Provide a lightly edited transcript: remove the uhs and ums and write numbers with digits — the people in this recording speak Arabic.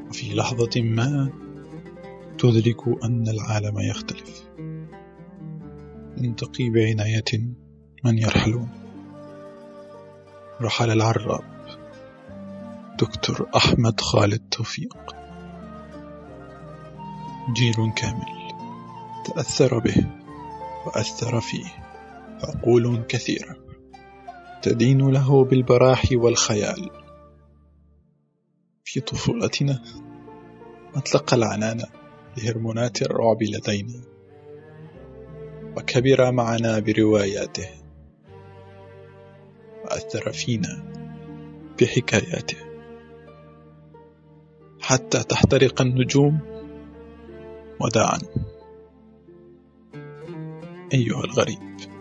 وفي لحظة ما تدرك أن العالم يختلف. انتقي بعناية من يرحلون. رحل العراب دكتور أحمد خالد توفيق. جيل كامل تأثر به وأثر فيه عقول كثيرة تدين له بالبراح والخيال. في طفولتنا أطلق العنان لهرمونات الرعب لدينا، وكبر معنا برواياته، وأثر فينا بحكاياته حتى تحترق النجوم. وداعا أيها الغريب.